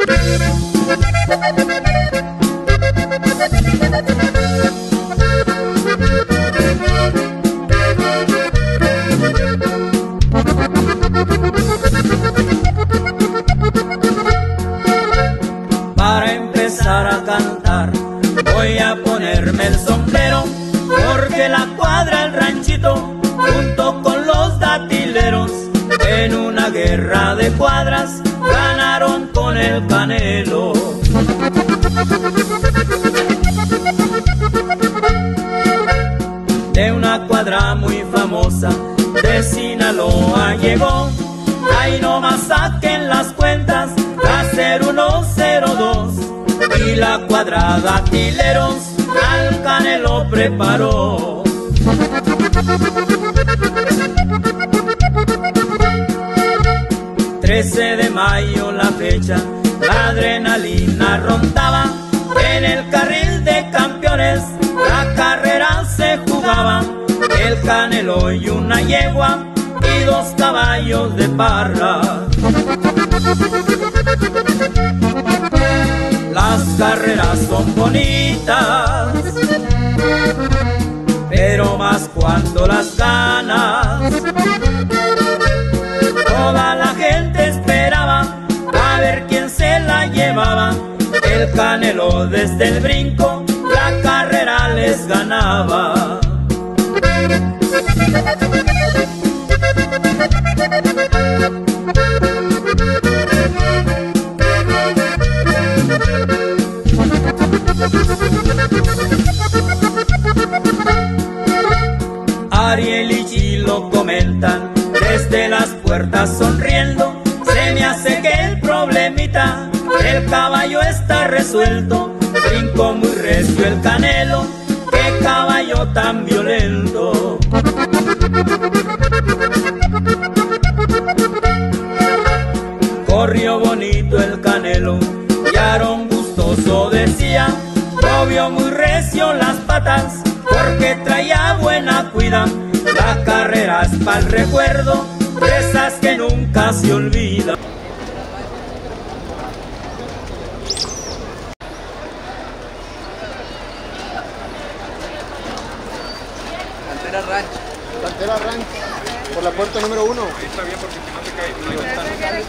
Para empezar a cantar voy a ponerme el sombrero, porque la cuadra, el ranchito, junto con los datileros, en una guerra de cuadras ganaron con el Canelo. De una cuadra muy famosa de Sinaloa llegó, ahí nomás saquen las cuentas, la 0102, y la cuadra datileros al Canelo preparó. De mayo la fecha, la adrenalina rondaba, en el carril de campeones la carrera se jugaba, el Canelo y una yegua y 2 caballos de parra. Las carreras son bonitas, pero más cuando las ganas. Toda la gente esperaba a ver quién se la llevaba, el Canelo desde el brinco la carrera les ganaba. Ariel y Gilo comentan desde las puertas sonriendo, se me hace que el problemita del caballo está resuelto, brincó muy recio el Canelo, qué caballo tan violento. Corrió bonito el Canelo y Aarón gustoso decía, movió muy recio las patas porque traía buena cuida. La carrera es pa'l recuerdo, de esas que nunca se olvidan. Cantera Ranch. Cantera Ranch, por la puerta número 1. Ahí está bien porque si no se cae.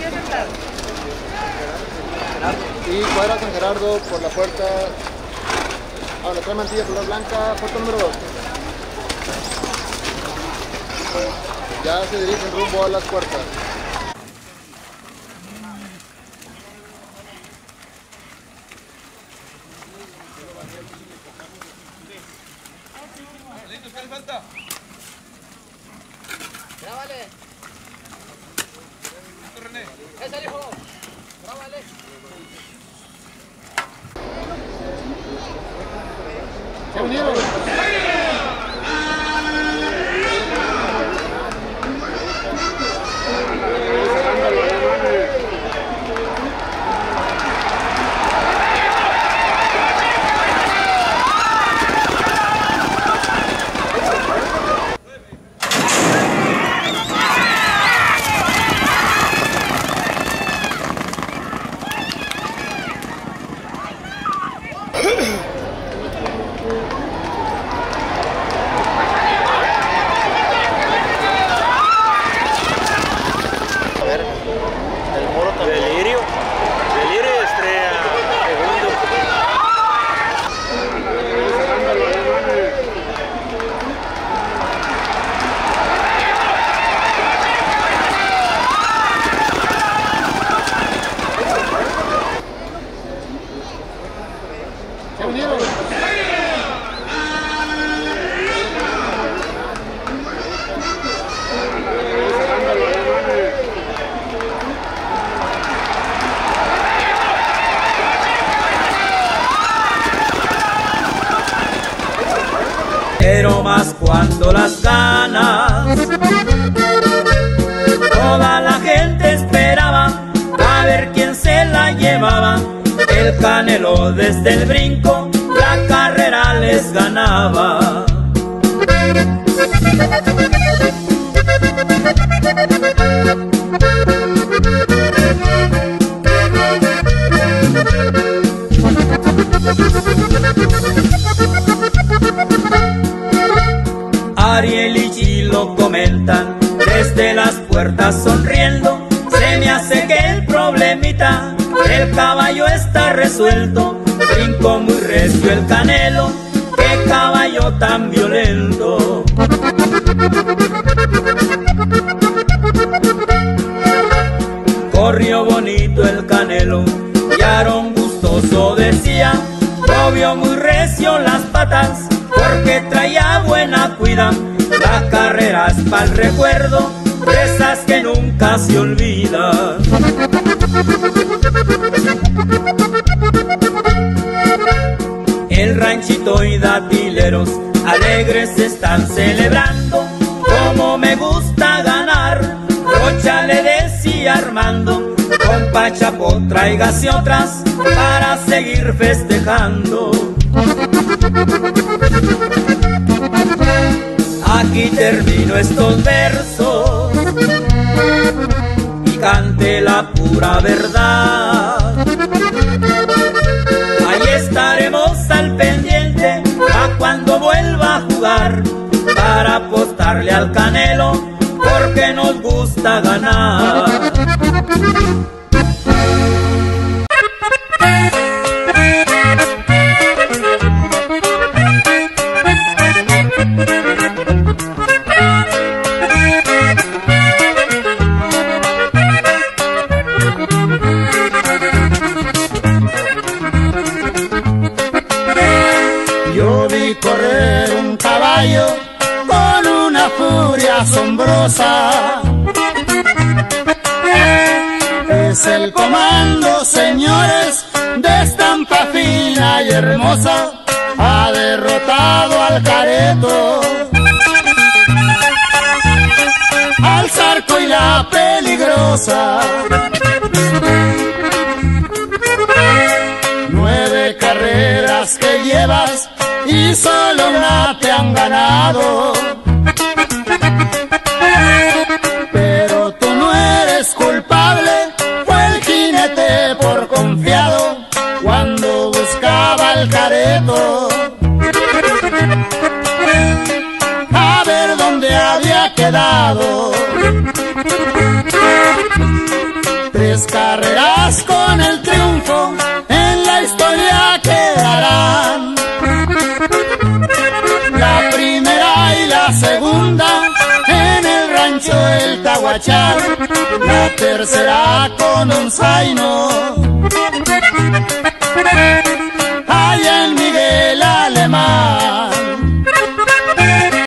Y cuadra San Gerardo por la puerta. Ah, la 3 Mantilla, color blanca, puerta número 2. Ya se dirigen rumbo a las puertas. ¿Qué le falta? Grábale. René. Ese hijo. Grábale. ¿Se vinieron? ¿Se vinieron? Pero más cuando las ganas, toda la gente esperaba a ver quién se la llevaba, el Canelo desde el brinco la carrera les ganaba. Ariel y Chilo comentan desde las puertas sonriendo. Se me hace que el problemita del caballo está resuelto. Brincó muy recio el Canelo, qué caballo tan violento. Corrió bonito el Canelo y Aarón gustoso decía, movió muy recio las patas porque traía buena cuida. La carrera es pa'l recuerdo, de esas que nunca se olvidan. El ranchito y datileros alegres están celebrando. Como me gusta ganar, Rocha le decía Armando, compa Chapo, tráigase otras para seguir festejando. Aquí termino estos versos y cante la pura verdad. Ahí estaremos al pendiente a cuando vuelva a jugar, para apostarle al Canelo porque nos gusta ganar. Yo vi correr un caballo con una furia asombrosa. Es el comando, señores, de estampa fina y hermosa. Ha derrotado al Careto, al Zarco y la Peligrosa. 9 carreras que llevas y solo una te han ganado. Pero tú no eres culpable, fue el jinete por confiado cuando buscaba al Careto. A ver dónde había quedado. 3 carreras con el triunfo en la historia quedarán. La primera y la segunda en el rancho El Tahuachal, la tercera con un zaino.